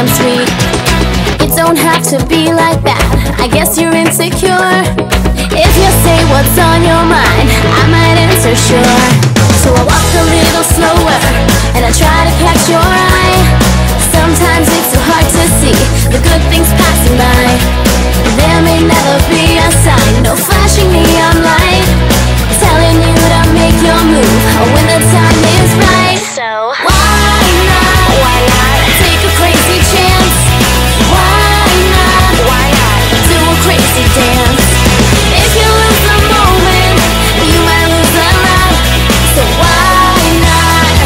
I'm sweet. It don't have to be like that, I guess you're insecure. If you say what's on your mind, I might answer sure. So I walk a little slower, and I try to catch your eye. Sometimes it's too hard to see the good things passing by. There may never be a sign, no flashing neon light telling you to make your move when the time is right. So why not take a crazy chance? Why not do a crazy dance? If you lose the moment, you might lose a lot. So why not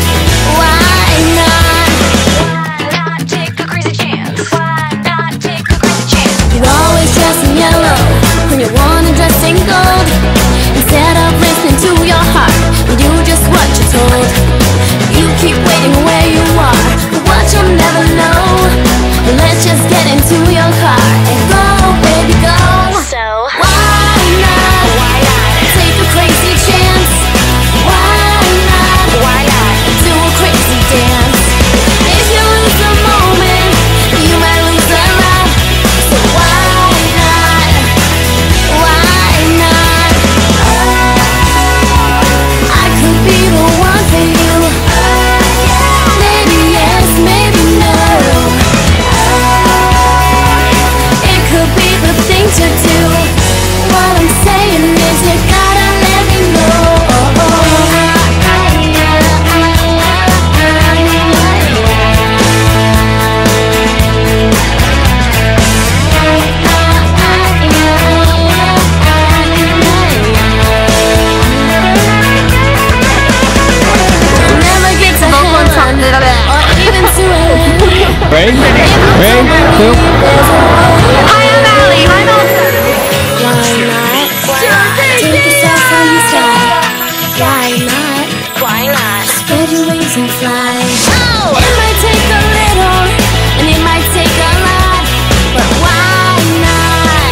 take a crazy chance? Why not take a crazy chance? You always dress in yellow when you wanna dress in gold. Instead of listening to your heart, you do just what you're told. You keep waiting where you are, but what you'll never know. Let's just get into your car and go, baby, go. So why not take a crazy chance? Why not do a crazy dance? If you lose the moment, you might lose a lot. So why not? I could be the one for you. Maybe yes, maybe no. It could be the thing to do. What I'm saying is you gotta let me know. Ready? 3, 2. Hi, I'm Allie. Hi, Melissa. Why not? Take yourself from the sky. Why not? Spread your wings and fly. It might take a little, and it might take a lot, but why not?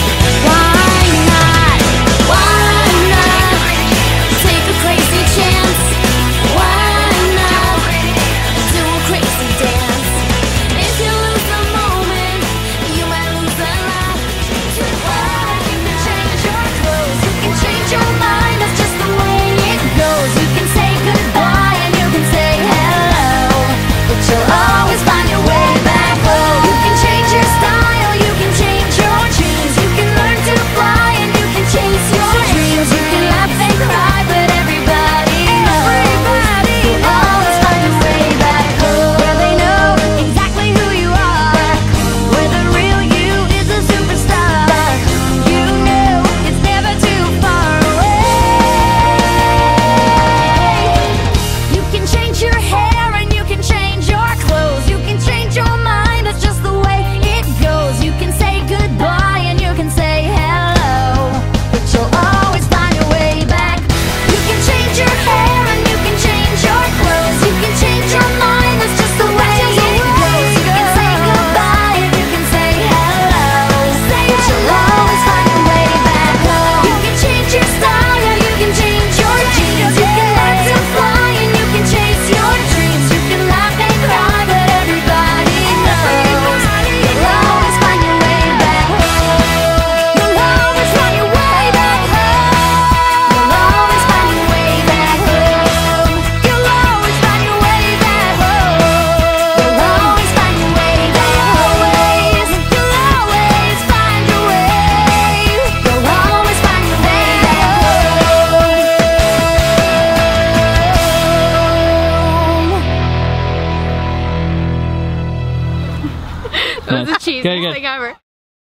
Take a crazy chance. Why not do a crazy dance? If you lose the moment, you might lose a lot. Why not? Change your clothes, you can change your mind. That's just the way it goes. You can say goodbye and you can say hello, but you'll always find your way back home. You can change your style, you can change your dreams. You can learn to fly and you can chase your dreams. You can laugh and cry, but everybody knows you'll always find your way back home. Where they know exactly who you are, where the real you is a superstar. You know it's never too far away. You can change your hair and you can change your clothes. You can change your mind, that's just the way it goes. You can say goodbye and you can say hello, but you'll always find your way back. You can change your hair and you can change your clothes. You can change your mind, that's just the way it goes. You can say goodbye and you can say hello, but you'll always find your way back home. You can change your style, you can change your jeans. You can learn to fly and you can chase your dreams. You can laugh and cry, but everybody knows you'll always find your way back home. You'll always find your way back home. You'll always find your way back home. You'll always find your way back home. You'll always find your way back home. You'll always find your way. You'll always find your way back home. That was the cheesiest Good. thing ever.